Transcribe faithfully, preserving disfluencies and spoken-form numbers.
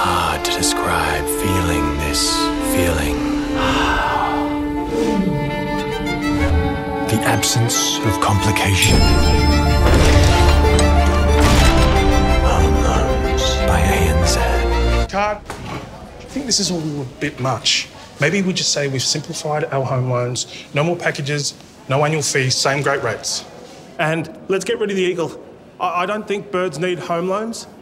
hard to describe feeling this feeling. The absence of complication. Home Loans by A N Z. Card, I think this is all a bit much. Maybe we just say we've simplified our home loans, no more packages, no annual fees, same great rates. And let's get rid of the eagle. I, I don't think birds need home loans.